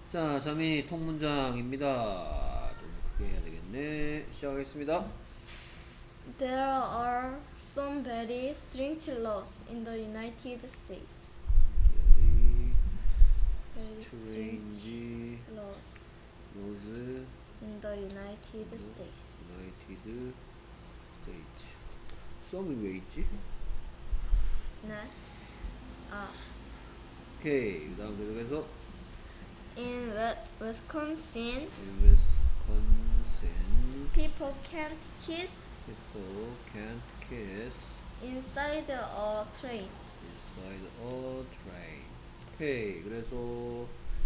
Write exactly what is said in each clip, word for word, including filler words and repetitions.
자, 자민이 통문장입니다. 좀 크게 해야 되겠네. 시작하겠습니다. There are some very strange laws in the United States. Very Very strange strange laws laws in the United States. United States. 썸이 왜 있지? 네. 아, 오케이. 그 다음 계속해서 in Wi- Wisconsin, Wisconsin people can't kiss people can't kiss inside a train. inside a train. 오케이. 그래서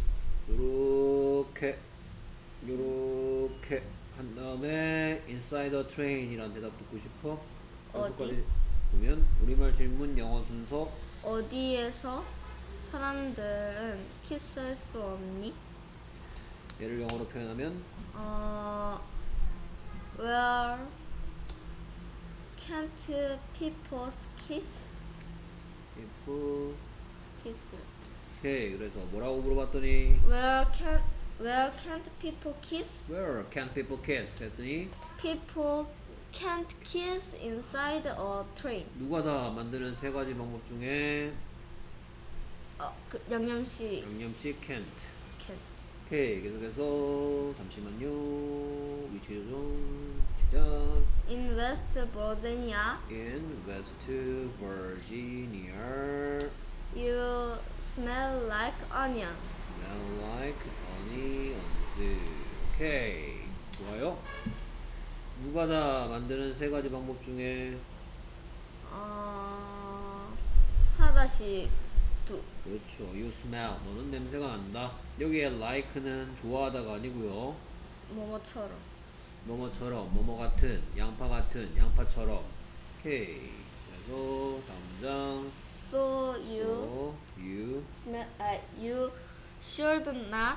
요렇게 요렇게 한 다음에 inside a train 이란 대답 듣고 싶어? 어디? 여기까지 보면 우리말 질문 영어 순서 어디에서 사람들은 키스할 수 없니? 얘를 영어로 표현하면 어, where can't people kiss? if kiss. 오케이. 그래서 뭐라고 물어봤더니 Where can where can't people kiss? where can people kiss 했더니 People can't kiss inside a train. 누가 다 만드는 세 가지 방법 중에 어, 그 양념시 양념식 can't. can. 오케이. 계속해서 잠시만요. 위치 조정 시작. In West Virginia, In West Virginia you smell like onions. smell like onions. 오케이. 좋아요. 누가 다 만드는 세 가지 방법 중에 어, 하다시 두. 그렇죠. You smell. 너는 냄새가 난다. 여기에 like는 좋아하다가 아니고요. 뭐뭐처럼. 뭐뭐처럼, 뭐뭐 같은, 양파 같은, 양파처럼. 오케이. 그래서 다음 장. So you So you smell. Uh, you should not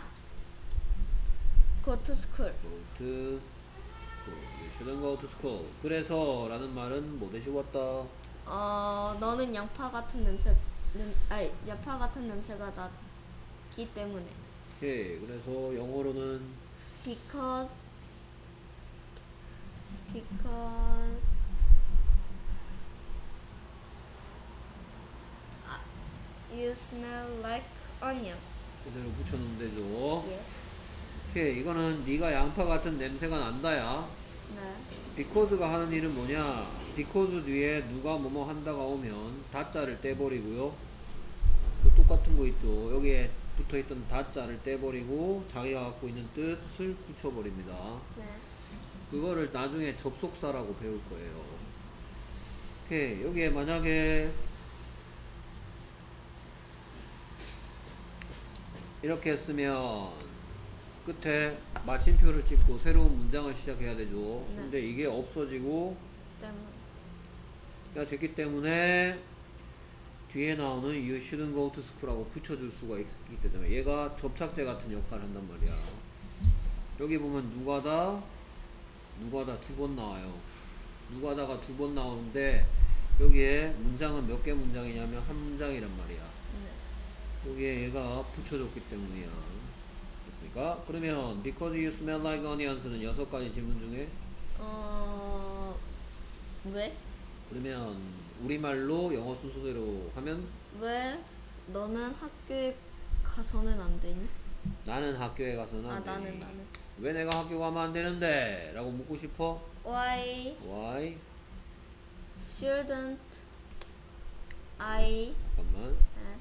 go to school. go to school. You shouldn't go to school. 그래서 라는 말은 뭐 대시 왔다. 어, 너는 양파 같은 냄새, 냄, 아니, 양파 같은 냄새가 나기 때문에. 오케이. 그래서 영어로는 Because, because, 아, you smell like onions. 그대로 붙여놓으면 되죠. 예. 오케이. 이거는 네가 양파 같은 냄새가 난다야. 네. because가 하는 일은 뭐냐? because 뒤에 누가 뭐뭐 한다가 오면 다자를 떼버리고요. 또 똑같은 거 있죠. 여기에 붙어있던 다자를 떼버리고 자기가 갖고 있는 뜻을 붙여버립니다. 네. 그거를 나중에 접속사라고 배울 거예요. 오케이. 여기에 만약에 이렇게 했으면 끝에 마침표를 찍고 새로운 문장을 시작해야 되죠. 네. 근데 이게 없어지고 때문에. 가 됐기 때문에 뒤에 나오는 you shouldn't go to school하고 붙여줄 수가 있기 때문에 얘가 접착제 같은 역할을 한단 말이야. 여기 보면 누가다 누가다 두 번 나와요. 누가다가 두 번 나오는데 여기에 문장은 몇 개 문장이냐면 한 문장이란 말이야. 네. 여기에 얘가 붙여줬기 때문이야. 됐습니까? 그러면 because you smell like onions는 여섯 가지 질문 중에 어, 왜? 그러면 우리말로 영어 순서대로 하면 왜 너는 학교에 가서는 안 되니? 나는 학교에 가서는 아, 안 나는, 되니. 나는. 왜 내가 학교 가면 안 되는데? 라고 묻고 싶어? Why Why? shouldn't I 잠깐만. 네.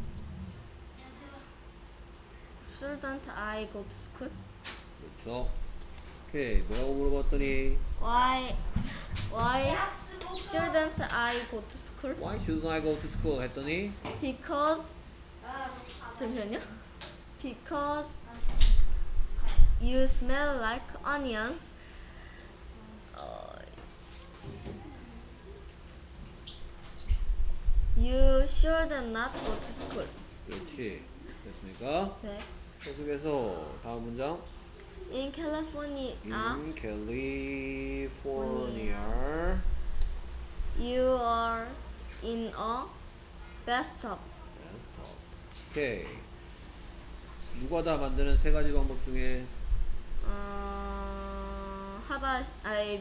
shouldn't I go to school? 그렇죠. 오케이. 뭐라고 물어봤더니 Why why shouldn't I go to school? Why shouldn't I go to school? 했더니 Because 잠시만요. Because you smell like onions. 어, you should not go to school. 그렇지. 됐습니까? 네. 계속해서 다음 문장. In California, In California you are in a bathtub. 오케이. 누가 다 만드는 세 가지 방법 중에 어, 하다 아이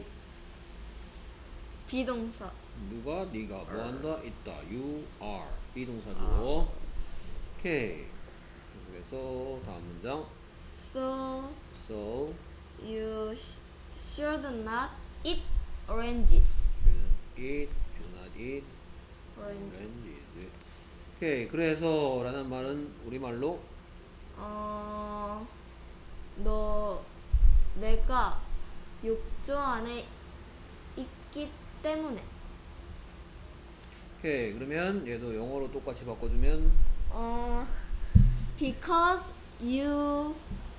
비동사. 누가 네가 뭐 한다 있다 you are 비동사죠. 오케이. 그래서 다음 문장 So so you sh- should not eat oranges. shouldn't eat should not eat orange. oranges. 오케이. 그래서 라는 말은 우리말로 어, 너 내가 욕조 안에 있기 때문에. 오케이. 그러면 얘도 영어로 똑같이 바꿔주면 어, because you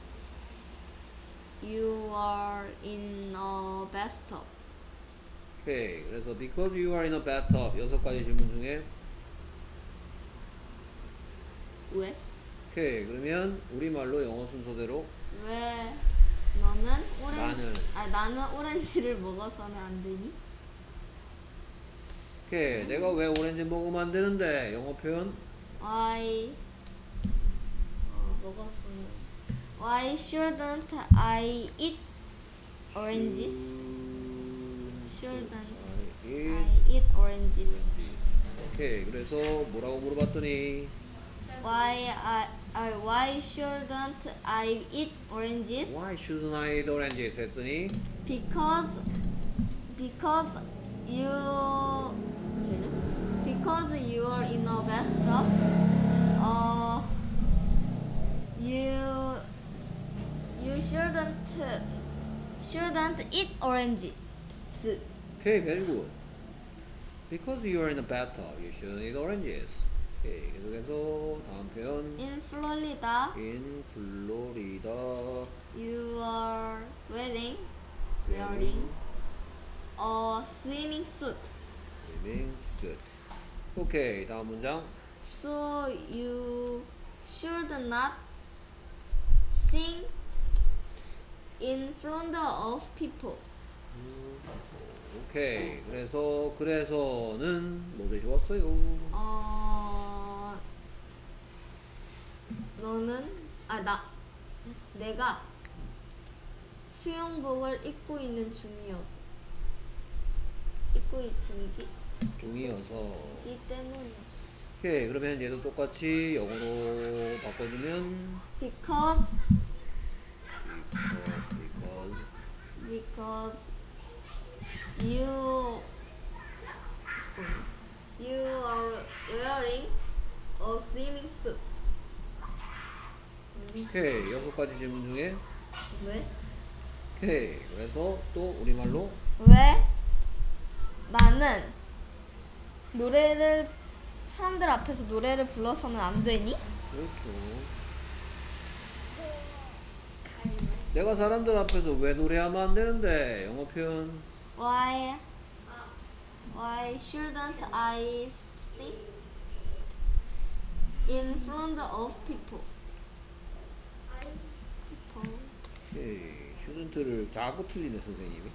you are in a bathtub. 오케이. 그래서 because you are in a bathtub 여섯 가지 질문 중에 왜? 오케이. 그러면 우리말로 영어 순서대로 왜 너는 오렌지 나는 아 나는 오렌지를 먹어서는 안 되니? 오케이. 내가 왜 오렌지 먹으면 안 되는데 영어 표현 Why 어, 먹었으면 Why shouldn't I eat oranges? Shouldn't I I eat eat oranges? 오케이. 그래서 뭐라고 물어봤더니 Why I, I why shouldn't I eat oranges? Why shouldn't I eat oranges 했더니 Because because you because you are in a bathtub. Uh, you you shouldn't shouldn't eat oranges. 오케이. very good. Because you are in a bathtub you shouldn't eat oranges. 오케이. 계속해서 다음 표현 In Florida, in Florida you are wearing wearing a swimming suit. swimming suit. 오케이. 다음 문장 So you should not sing in front of people. 오케이. 그래서 그래서는 뭐 대시 왔어요? 어, 너는 아 나 내가 수영복을 입고 있는 중이어서 입고 있 중이기 중이어서 이 때문에. 오케이. 그러면 얘도 똑같이 영어로 바꿔주면 Because because because you you are wearing a swimming suit. 오케이. 여섯 가지 질문 중에 왜? 오케이. 그래서 또 우리말로 왜 나는 노래를 사람들 앞에서 노래를 불러서는 안 되니? 그렇죠. 내가 사람들 앞에서 왜 노래하면 안 되는데 영어 표현 Why why shouldn't I sing in front of people? people. 오케이. 슈던트를 자꾸 틀리네 선생님이.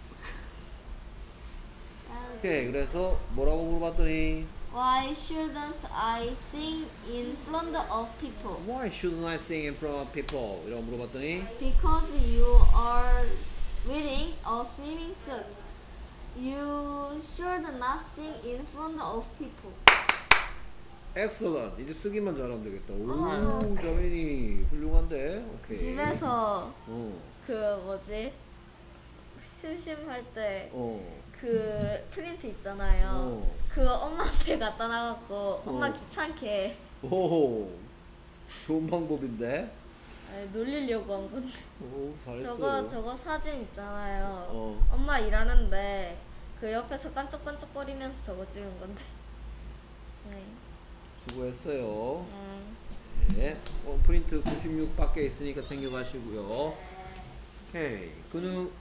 오케이. 그래서 뭐라고 물어봤더니 Why shouldn't I sing in front of people? Why shouldn't I sing in front of people? 이라고 물어봤더니 Because you are wearing a swimming suit. You should not sing in front of people. Excellent. 이제 쓰기만 잘하면 되겠다. 오, 어. 자민이 훌륭한데. 오케이. 집에서 어. 그 뭐지? 심심할 때 어. 그 프린트 있잖아요. 어. 그거 엄마 앞에 갖다 놔갖고 엄마 어. 귀찮게 오. 좋은 방법인데. 아니, 놀리려고 한 건데. 오, 잘했어. 저거 저거 사진 있잖아요. 어. 엄마 일하는데 그 옆에서 깐쩍깐쩍거리면서 저거 찍은 건데. 네. 수고했어요. 음. 네. 어, 프린트 구십육 밖에 있으니까 챙겨가시고요. 오케이. 그는